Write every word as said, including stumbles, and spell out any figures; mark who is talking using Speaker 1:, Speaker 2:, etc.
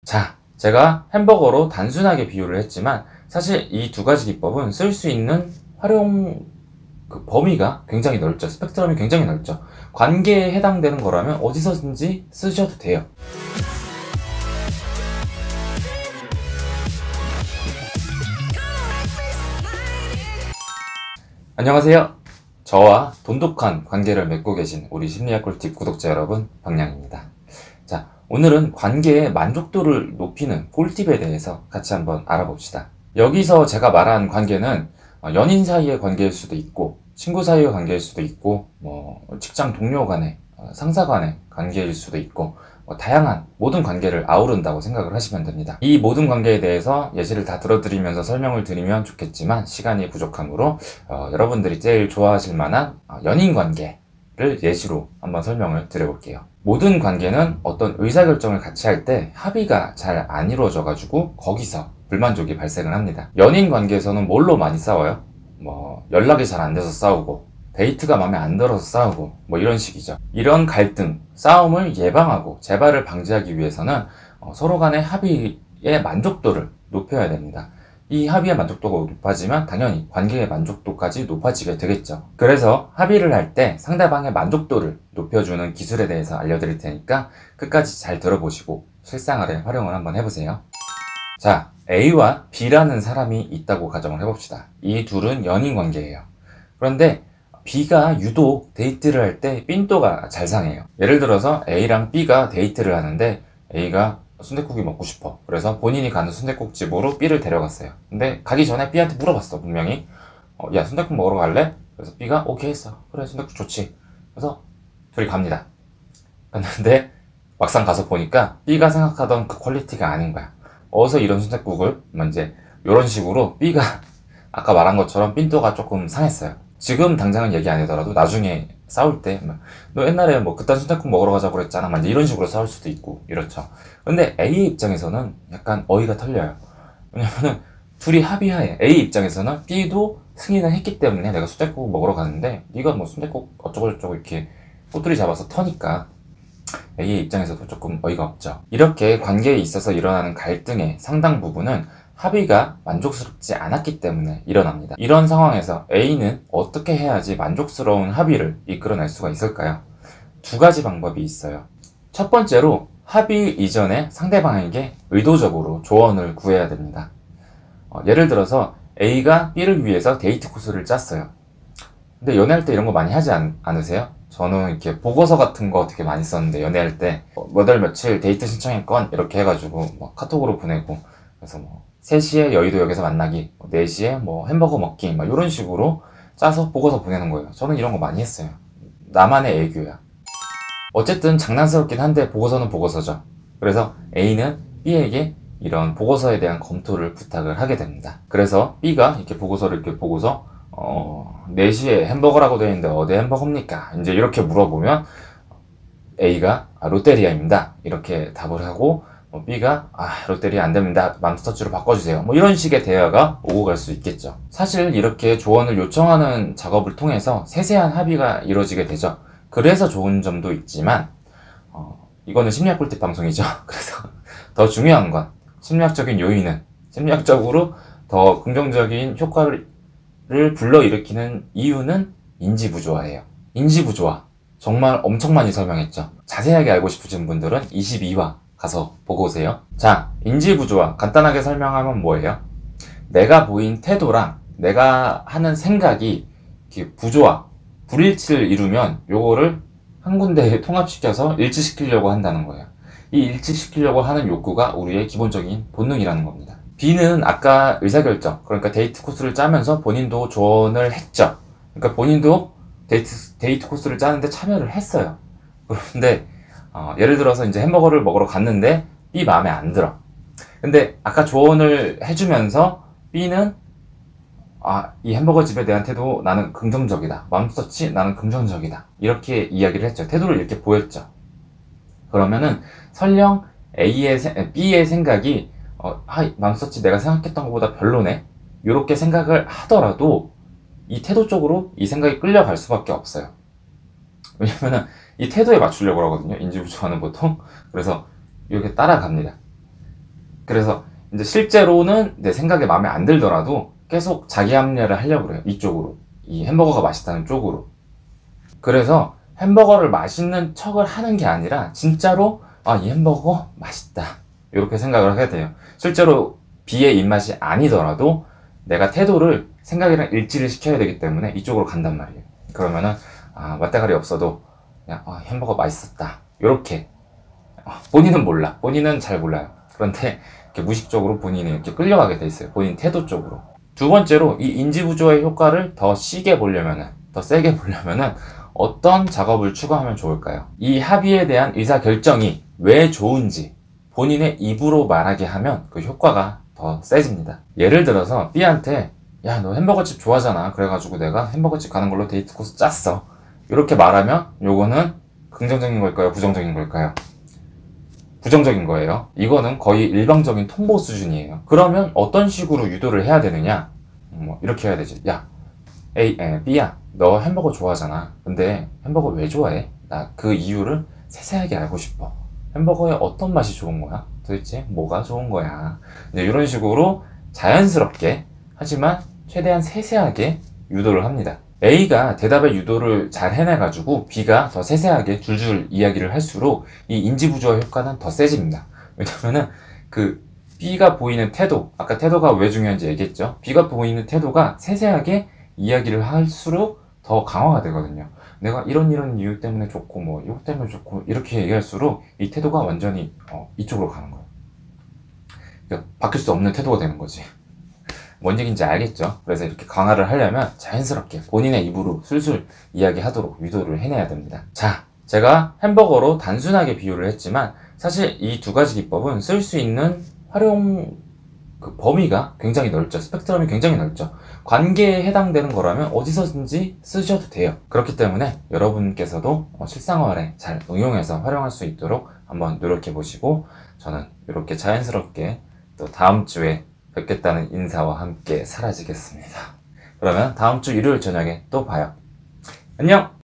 Speaker 1: 자, 제가 햄버거로 단순하게 비유를 했지만 사실 이 두 가지 기법은 쓸 수 있는 활용 그 범위가 굉장히 넓죠. 스펙트럼이 굉장히 넓죠. 관계에 해당되는 거라면 어디서든지 쓰셔도 돼요. 안녕하세요. 저와 돈독한 관계를 맺고 계신 우리 심리학 꿀팁 구독자 여러분, 박량입니다. 자, 오늘은 관계의 만족도를 높이는 꿀팁에 대해서 같이 한번 알아봅시다. 여기서 제가 말한 관계는 연인 사이의 관계일 수도 있고, 친구 사이의 관계일 수도 있고, 뭐 직장 동료 간의, 상사 간의 관계일 수도 있고, 뭐 다양한 모든 관계를 아우른다고 생각을 하시면 됩니다. 이 모든 관계에 대해서 예시를 다 들어드리면서 설명을 드리면 좋겠지만 시간이 부족하므로 어, 여러분들이 제일 좋아하실 만한 연인 관계를 예시로 한번 설명을 드려볼게요. 모든 관계는 어떤 의사결정을 같이 할 때 합의가 잘 안 이루어져 가지고 거기서 불만족이 발생을 합니다. 연인 관계에서는 뭘로 많이 싸워요? 뭐 연락이 잘 안 돼서 싸우고, 데이트가 마음에 안 들어서 싸우고, 뭐 이런 식이죠. 이런 갈등, 싸움을 예방하고 재발을 방지하기 위해서는 어, 서로 간의 합의의 만족도를 높여야 됩니다. 이 합의의 만족도가 높아지면 당연히 관계의 만족도까지 높아지게 되겠죠. 그래서 합의를 할 때 상대방의 만족도를 높여주는 기술에 대해서 알려드릴 테니까 끝까지 잘 들어보시고 실생활에 활용을 한번 해보세요. 자, A와 B라는 사람이 있다고 가정을 해봅시다. 이 둘은 연인 관계예요. 그런데 B가 유독 데이트를 할 때 삔또가 잘 상해요. 예를 들어서 A랑 B가 데이트를 하는데 A가 순댓국이 먹고 싶어. 그래서 본인이 가는 순댓국집으로 B를 데려갔어요. 근데 가기 전에 B한테 물어봤어, 분명히. 어, 야, 순댓국 먹으러 갈래? 그래서 B가 오케이 했어. 그래, 순댓국 좋지. 그래서 둘이 갑니다. 갔는데 막상 가서 보니까 B가 생각하던 그 퀄리티가 아닌 거야. 어디서 이런 순댓국을, 이제 이런 식으로 B가 아까 말한 것처럼 삔또가 조금 상했어요. 지금 당장은 얘기 안 하더라도 나중에 싸울 때 너 옛날에 뭐 그딴 순댓국 먹으러 가자고 그랬잖아, 막 이런 식으로 싸울 수도 있고 이렇죠. 근데 A 입장에서는 약간 어이가 털려요. 왜냐면은 둘이 합의하에 A 입장에서는 B도 승인을 했기 때문에 내가 순댓국 먹으러 가는데 네가 뭐 순댓국 어쩌고저쩌고 이렇게 꼬투리 잡아서 터니까 A의 입장에서도 조금 어이가 없죠. 이렇게 관계에 있어서 일어나는 갈등의 상당 부분은 합의가 만족스럽지 않았기 때문에 일어납니다. 이런 상황에서 A는 어떻게 해야지 만족스러운 합의를 이끌어낼 수가 있을까요? 두 가지 방법이 있어요. 첫 번째로 합의 이전에 상대방에게 의도적으로 조언을 구해야 됩니다. 어, 예를 들어서 A가 B를 위해서 데이트 코스를 짰어요. 근데 연애할 때 이런 거 많이 하지 않, 않으세요? 저는 이렇게 보고서 같은 거 되게 많이 썼는데, 연애할 때 몇 월 며칠 데이트 신청했건 이렇게 해가지고 뭐 카톡으로 보내고, 그래서 뭐 세 시에 여의도역에서 만나기, 네 시에 뭐 햄버거 먹기, 막 이런 식으로 짜서 보고서 보내는 거예요. 저는 이런 거 많이 했어요. 나만의 애교야. 어쨌든 장난스럽긴 한데 보고서는 보고서죠. 그래서 A는 B에게 이런 보고서에 대한 검토를 부탁을 하게 됩니다. 그래서 B가 이렇게 보고서를 이렇게 보고서 어, 네 시에 햄버거라고 되어 있는데 어디 햄버거입니까? 이제 이렇게 물어보면 A가 아, 롯데리아입니다. 이렇게 답을 하고, 뭐 B가 아, 롯데리아 안 됩니다. 맘스터치로 바꿔주세요. 뭐 이런 식의 대화가 오고 갈 수 있겠죠. 사실 이렇게 조언을 요청하는 작업을 통해서 세세한 합의가 이루어지게 되죠. 그래서 좋은 점도 있지만 어, 이거는 심리학 꿀팁 방송이죠. 그래서 더 중요한 건 심리학적인 요인은, 심리학적으로 더 긍정적인 효과를 불러일으키는 이유는 인지부조화예요. 인지부조화 정말 엄청 많이 설명했죠. 자세하게 알고 싶으신 분들은 이십이 화 가서 보고 오세요. 자, 인지부조화 간단하게 설명하면 뭐예요? 내가 보인 태도랑 내가 하는 생각이 부조화, 불일치를 이루면 요거를 한 군데에 통합시켜서 일치시키려고 한다는 거예요. 이 일치시키려고 하는 욕구가 우리의 기본적인 본능이라는 겁니다. B는 아까 의사결정, 그러니까 데이트 코스를 짜면서 본인도 조언을 했죠. 그러니까 본인도 데이트, 데이트 코스를 짜는데 참여를 했어요. 그런데 어, 예를 들어서 이제 햄버거를 먹으러 갔는데 B 마음에 안 들어. 근데 아까 조언을 해주면서 B는 아, 이 햄버거 집에 대한 태도 나는 긍정적이다. 맘스터치 나는 긍정적이다. 이렇게 이야기를 했죠. 태도를 이렇게 보였죠. 그러면은 설령 A의, B의 생각이 어, 아, 맘스터치 내가 생각했던 것보다 별로네? 이렇게 생각을 하더라도 이 태도 쪽으로 이 생각이 끌려갈 수밖에 없어요. 왜냐면은 이 태도에 맞추려고 하거든요. 인지부조화는 보통. 그래서 이렇게 따라갑니다. 그래서 이제 실제로는 내 생각에 마음에 안 들더라도 계속 자기 합리화를 하려고 그래요. 이쪽으로. 이 햄버거가 맛있다는 쪽으로. 그래서 햄버거를 맛있는 척을 하는 게 아니라 진짜로 아, 이 햄버거 맛있다. 이렇게 생각을 하게 돼요. 실제로 B의 입맛이 아니더라도 내가 태도를 생각이랑 일치를 시켜야 되기 때문에 이쪽으로 간단 말이에요. 그러면은 아, 맛대가리 없어도 그냥 아, 햄버거 맛있었다. 이렇게 아, 본인은 몰라. 본인은 잘 몰라요. 그런데 이렇게 무의식적으로 본인이 이렇게 끌려가게 돼 있어요. 본인 태도 쪽으로. 두 번째로 이 인지부조의 효과를 더 시게 보려면은 더 세게 보려면은 어떤 작업을 추가하면 좋을까요? 이 합의에 대한 의사결정이 왜 좋은지 본인의 입으로 말하게 하면 그 효과가 더 세집니다. 예를 들어서 B한테 야, 너 햄버거집 좋아하잖아. 그래가지고 내가 햄버거집 가는 걸로 데이트 코스 짰어. 이렇게 말하면 요거는 긍정적인 걸까요? 부정적인 걸까요? 부정적인 거예요. 이거는 거의 일방적인 통보 수준이에요. 그러면 어떤 식으로 유도를 해야 되느냐? 뭐 이렇게 해야 되지. 야, 에이, 에, B야, 너 햄버거 좋아하잖아. 근데 햄버거 왜 좋아해? 나 그 이유를 세세하게 알고 싶어. 햄버거에 어떤 맛이 좋은 거야? 도대체 뭐가 좋은 거야? 이제 이런 식으로 자연스럽게 하지만 최대한 세세하게 유도를 합니다. A가 대답의 유도를 잘 해내가지고 B가 더 세세하게 줄줄 이야기를 할수록 이 인지부조화 효과는 더 세집니다. 왜냐면은 그 B가 보이는 태도, 아까 태도가 왜 중요한지 얘기했죠. B가 보이는 태도가 세세하게 이야기를 할수록 더 강화가 되거든요. 내가 이런 이런 이유 때문에 좋고 뭐 이것 때문에 좋고 이렇게 얘기할수록 이 태도가 완전히 어, 이쪽으로 가는 거예요. 그러니까 바뀔 수 없는 태도가 되는 거지. 뭔 얘기인지 알겠죠? 그래서 이렇게 강화를 하려면 자연스럽게 본인의 입으로 술술 이야기하도록 유도를 해내야 됩니다. 자, 제가 햄버거로 단순하게 비유를 했지만 사실 이 두 가지 기법은 쓸 수 있는 활용 그 범위가 굉장히 넓죠. 스펙트럼이 굉장히 넓죠. 관계에 해당되는 거라면 어디서든지 쓰셔도 돼요. 그렇기 때문에 여러분께서도 실생활에 잘 응용해서 활용할 수 있도록 한번 노력해 보시고 저는 이렇게 자연스럽게 또 다음 주에 뵙겠다는 인사와 함께 사라지겠습니다. 그러면 다음 주 일요일 저녁에 또 봐요. 안녕!